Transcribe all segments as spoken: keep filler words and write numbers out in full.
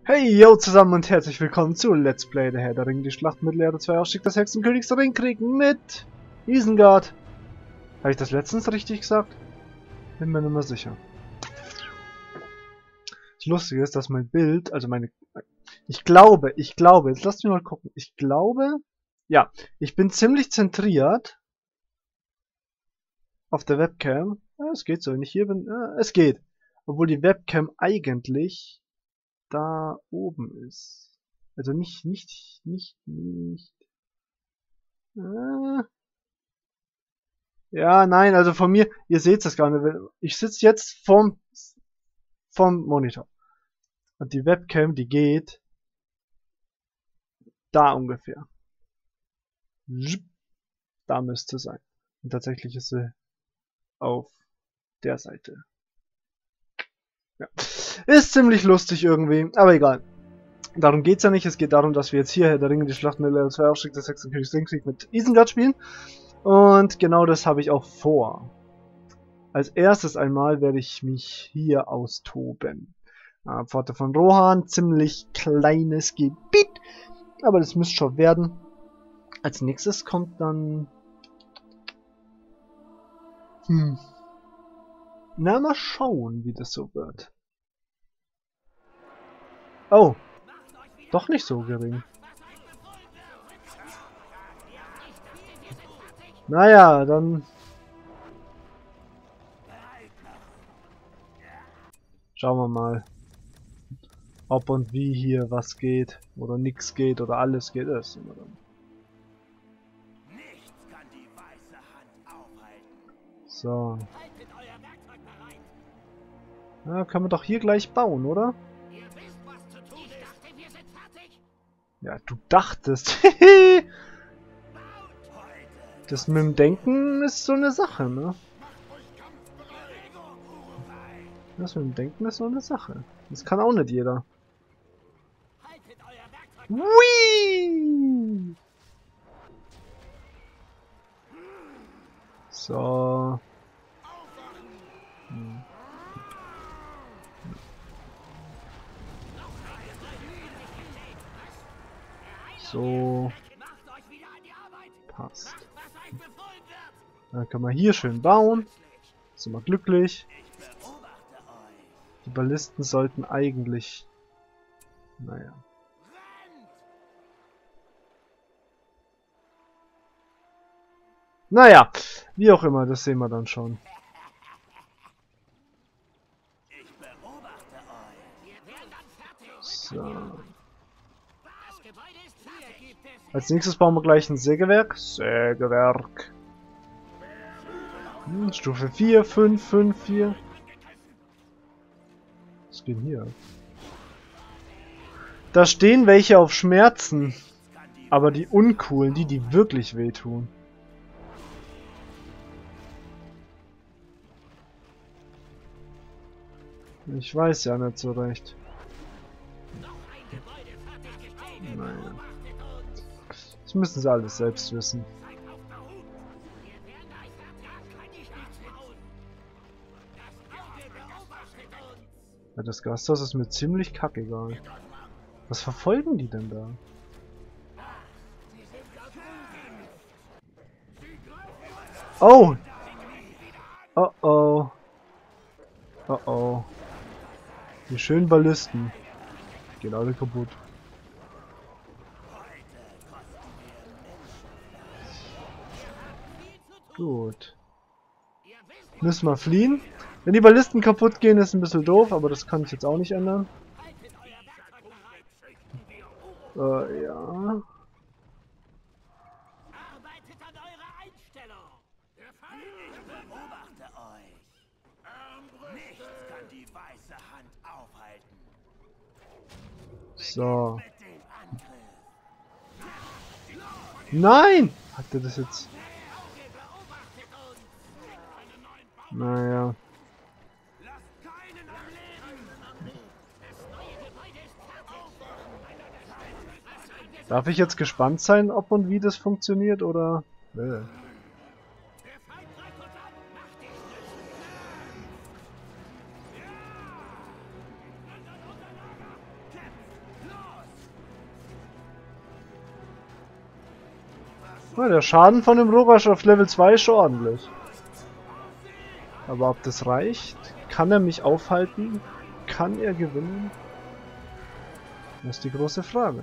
Hey, yo zusammen und herzlich willkommen zu Let's Play der Herr der Ringe, die Schlacht mit Erde zwei Ausstieg des Hexenkönigs der Ringkrieg mit Isengard. Habe ich das letztens richtig gesagt? Bin mir nicht mehr sicher. Das Lustige ist, dass mein Bild, also meine... Ich glaube, ich glaube, jetzt lasst mich mal gucken. Ich glaube, ja, ich bin ziemlich zentriert auf der Webcam. Ja, es geht so, wenn ich hier bin, ja, es geht. Obwohl die Webcam eigentlich da oben ist. Also nicht, nicht, nicht, nicht. Äh, ja, nein, also von mir, ihr seht es gar nicht. Ich sitze jetzt vorm, vorm Monitor. Und die Webcam, die geht da ungefähr. Da müsste sein. Und tatsächlich ist sie auf der Seite. Ja. Ist ziemlich lustig irgendwie, aber egal. Darum geht's ja nicht. Es geht darum, dass wir jetzt hier Herr der Ringe, die Schlacht mit Erde zwei Ausstieg des Hexenkönigs Ringkrieg mit Isengard spielen. Und genau das habe ich auch vor. Als erstes einmal werde ich mich hier austoben. Äh, Pforte von Rohan, ziemlich kleines Gebiet, aber das müsste schon werden. Als nächstes kommt dann... Hm. Na, mal schauen, wie das so wird. Oh, doch nicht so gering. Naja, dann... Schauen wir mal, ob und wie hier was geht, oder nichts geht, oder alles geht. Das sehen wir dann. So. Ja, können wir doch hier gleich bauen, oder? Ja, du dachtest. Das mit dem Denken ist so eine Sache, ne? Das mit dem Denken ist so eine Sache. Das kann auch nicht jeder. Whee! So. Hm. So. Passt. Dann kann man hier schön bauen. Sind wir glücklich. Die Ballisten sollten eigentlich... Naja. Naja, wie auch immer, das sehen wir dann schon. So. Als nächstes bauen wir gleich ein Sägewerk. Sägewerk. Hm, Stufe vier, fünf, fünf, vier. Was geht hier? Da stehen welche auf Schmerzen. Aber die uncoolen, die, die wirklich wehtun. Ich weiß ja nicht so recht. Naja. Das müssen sie alles selbst wissen. Ja, das Gasthaus ist mir ziemlich kackegal. Was verfolgen die denn da? Oh! Oh oh. Oh oh. Die schönen Ballisten. Gehen alle kaputt. Gut. Müssen wir fliehen? Wenn die Ballisten kaputt gehen, ist ein bisschen doof, aber das kann ich jetzt auch nicht ändern. Äh, ja. So. Nein! Hat er das jetzt? Naja. Darf ich jetzt gespannt sein, ob und wie das funktioniert, oder? Nee. Ja, der Schaden von dem Rohrasch auf Level zwei ist schon ordentlich. Aber ob das reicht? Kann er mich aufhalten? Kann er gewinnen? Das ist die große Frage.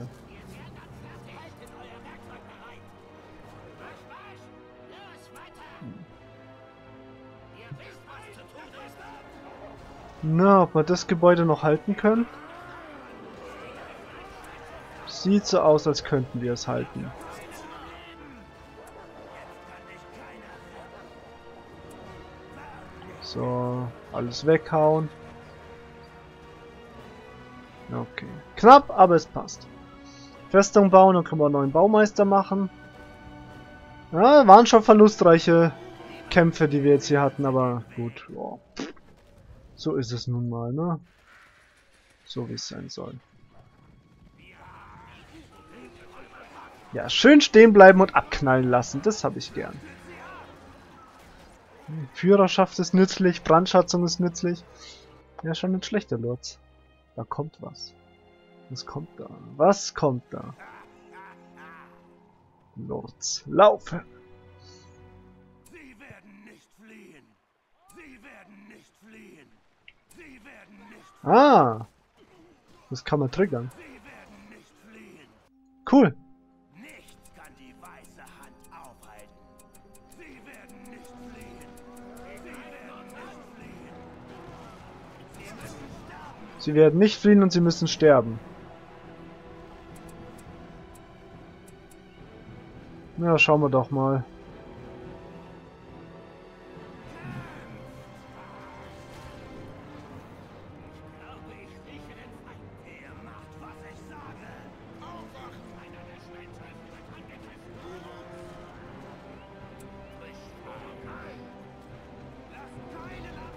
Na, ob wir das Gebäude noch halten können? Sieht so aus, als könnten wir es halten. So, alles weghauen. Okay. Knapp, aber es passt. Festung bauen, dann können wir einen neuen Baumeister machen. Ja, waren schon verlustreiche Kämpfe, die wir jetzt hier hatten, aber gut. Ja. So ist es nun mal, ne? So wie es sein soll. Ja, schön stehen bleiben und abknallen lassen, das habe ich gern. Führerschaft ist nützlich, Brandschatzung ist nützlich. Ja, schon nicht schlechter, Lords. Da kommt was. Was kommt da? Was kommt da? Lords, laufe! Sie werden nicht fliehen! Sie werden nicht fliehen! Sie werden nicht fliehen! Ah! Das kann man triggern. Sie werden nicht fliehen! Cool! Nichts kann die weiße Hand aufhalten! Sie werden nicht fliehen! Sie werden nicht fliehen! Sie müssen sterben! Sie werden nicht fliehen und sie müssen sterben. Na, schauen wir doch mal. Glaube ich rieche den Feind! Ihr macht, was ich sage! Aufwachen! Einer der Schmelzhöfen wird angegriffen! Beschwören! Lasst keinen am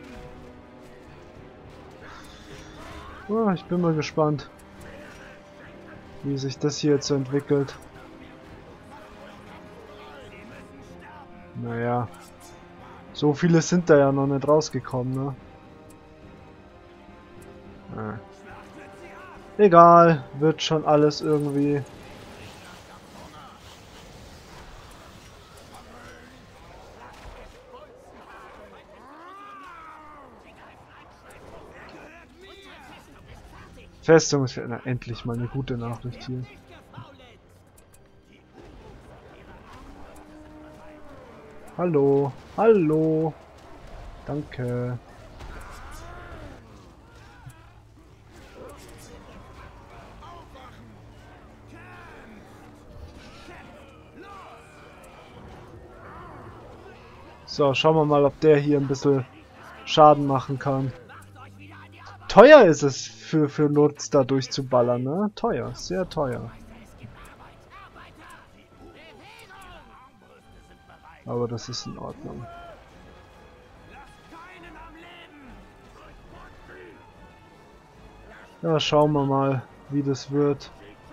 Leben! Ah, ich bin mal gespannt, wie sich das hier jetzt so entwickelt. Naja, so viele sind da ja noch nicht rausgekommen, ne? Ah. Egal, wird schon alles irgendwie. Festung ist ja, na, endlich mal eine gute Nachricht hier. Hallo, hallo, danke. So, schauen wir mal, ob der hier ein bisschen Schaden machen kann. Teuer ist es für, für Lutz da durchzuballern, ne? Teuer, sehr teuer. Aber das ist in Ordnung. Ja, schauen wir mal, wie das wird.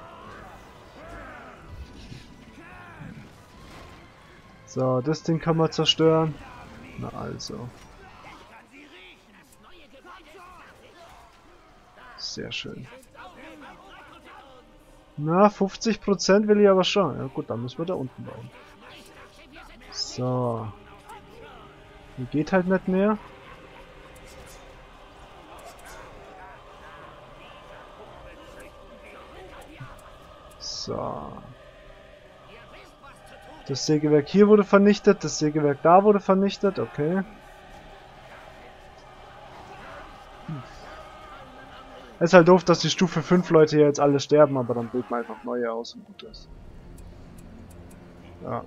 So, das Ding kann man zerstören. Na also. Sehr schön. Na, fünfzig Prozent will ich aber schon. Ja gut, dann müssen wir da unten bleiben. So. Hier geht halt nicht mehr. So. Das Sägewerk hier wurde vernichtet, das Sägewerk da wurde vernichtet, okay. Hm. Es ist halt doof, dass die Stufe fünf Leute hier jetzt alle sterben, aber dann bilden wir einfach neue aus und gut ist. Ja.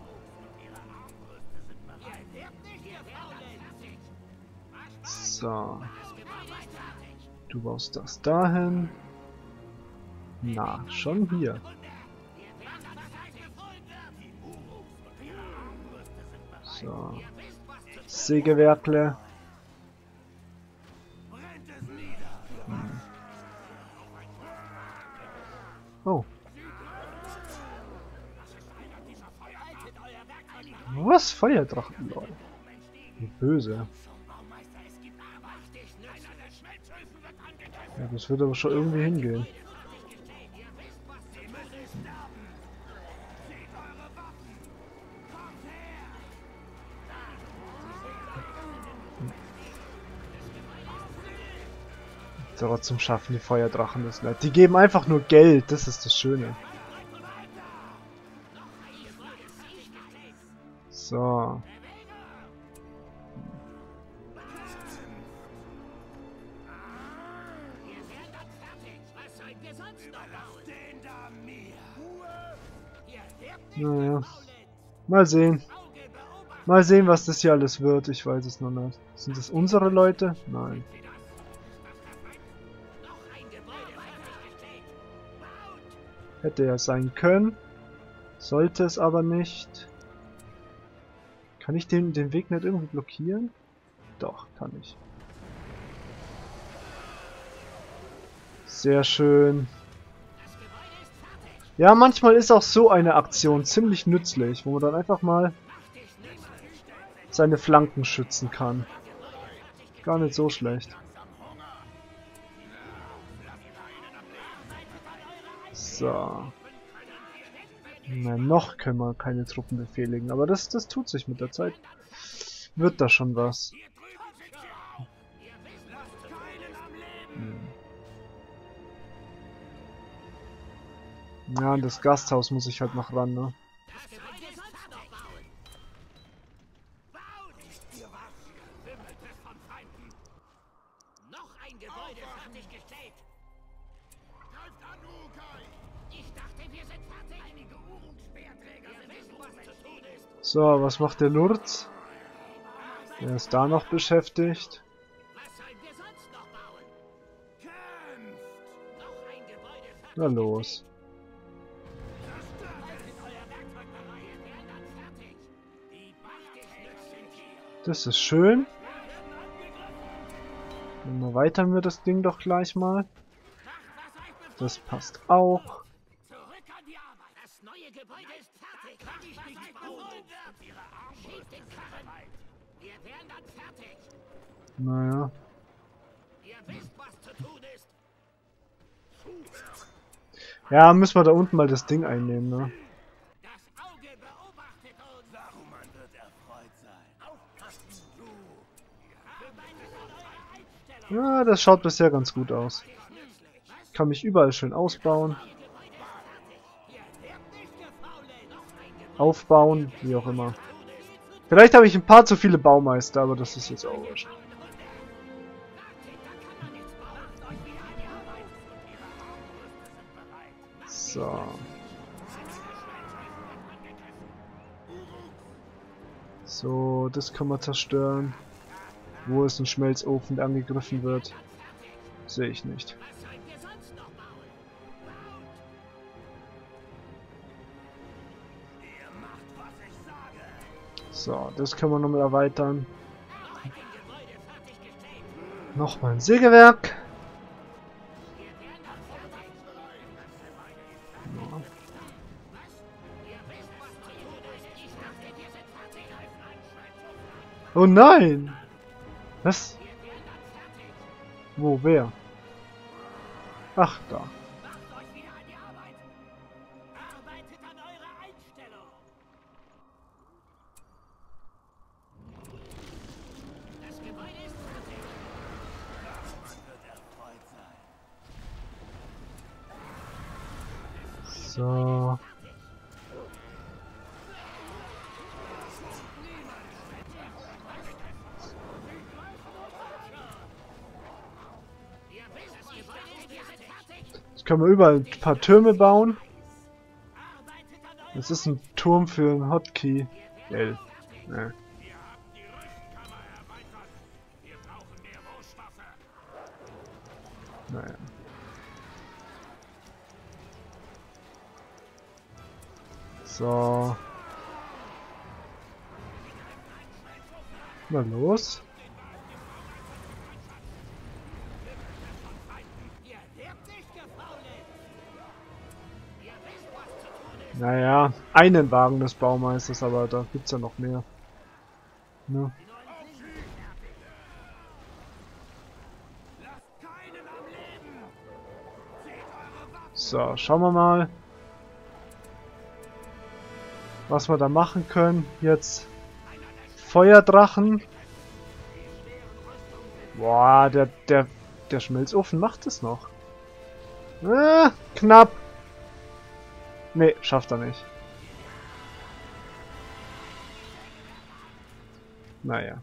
So. Du baust das dahin. Na, schon hier. So. Sägewerkle. Hm. Oh. Was? Feuerdrachen, Leute. Wie böse. Ja, das wird aber schon irgendwie hingehen. Trotzdem schaffen die Feuerdrachen das nicht. Die geben einfach nur Geld, das ist das Schöne. So. Naja. Mal sehen. Mal sehen, was das hier alles wird. Ich weiß es noch nicht. Sind das unsere Leute? Nein. Hätte ja sein können. Sollte es aber nicht. Kann ich den, den Weg nicht irgendwie blockieren? Doch, kann ich. Sehr schön. Ja, manchmal ist auch so eine Aktion ziemlich nützlich, wo man dann einfach mal seine Flanken schützen kann. Gar nicht so schlecht. So. Na, noch können wir keine Truppen befehligen, aber das, das tut sich mit der Zeit. Wird da schon was. Hm. Ja, an das Gasthaus muss ich halt noch ran, ne? So, was macht der Lurz? Der ist da noch beschäftigt. Na los. Das ist schön. Dann erweitern wir das Ding doch gleich mal. Das passt auch. Naja. Ja, müssen wir da unten mal das Ding einnehmen, ne? Ja, das schaut bisher ganz gut aus. Ich kann mich überall schön ausbauen. Aufbauen, wie auch immer. Vielleicht habe ich ein paar zu viele Baumeister, aber das ist jetzt auch wurscht. So. So, das können wir zerstören. Wo ist ein Schmelzofen, der angegriffen wird? Sehe ich nicht. So, das können wir nochmal erweitern. Nochmal ein Sägewerk. Ja. Oh nein! Was? Wo, wer? Ach, da. So. Jetzt können wir überall ein paar Türme bauen. Das ist ein Turm für ein Hotkey. L. Ne. Naja. So. Na los. Naja, einen Wagen des Baumeisters, aber da gibt's ja noch mehr. Ne? So, schauen wir mal, was wir da machen können. Jetzt Feuerdrachen. Boah, der, der Der Schmelzofen macht es noch. Ah, knapp. Nee, schafft er nicht. Naja.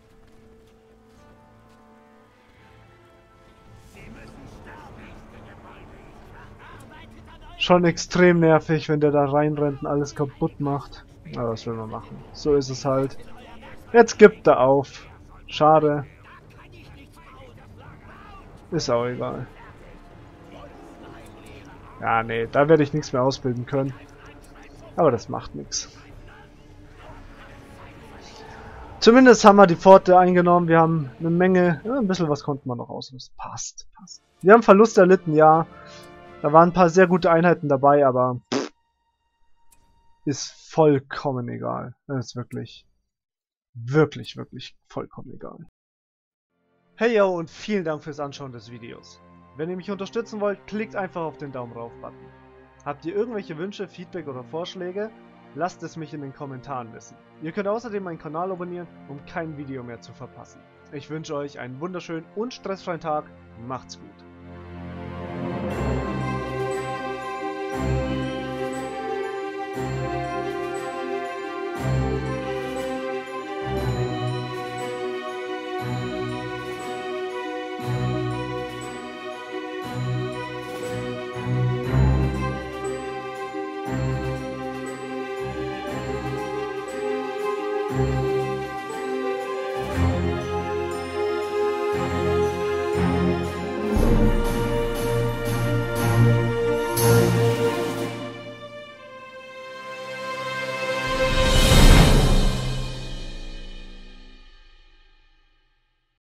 Schon extrem nervig, wenn der da reinrennt und alles kaputt macht. Aber was will man machen? So ist es halt. Jetzt gibt er auf. Schade. Ist auch egal. Ja, nee, da werde ich nichts mehr ausbilden können. Aber das macht nichts. Zumindest haben wir die Pforte eingenommen. Wir haben eine Menge, ja, ein bisschen was konnten wir noch ausrüsten. Passt, passt. Wir haben Verlust erlitten, ja. Da waren ein paar sehr gute Einheiten dabei, aber pff, ist vollkommen egal. Das ist wirklich, wirklich, wirklich vollkommen egal. Hey yo und vielen Dank fürs Anschauen des Videos. Wenn ihr mich unterstützen wollt, klickt einfach auf den Daumen rauf Button. Habt ihr irgendwelche Wünsche, Feedback oder Vorschläge? Lasst es mich in den Kommentaren wissen. Ihr könnt außerdem meinen Kanal abonnieren, um kein Video mehr zu verpassen. Ich wünsche euch einen wunderschönen und stressfreien Tag. Macht's gut.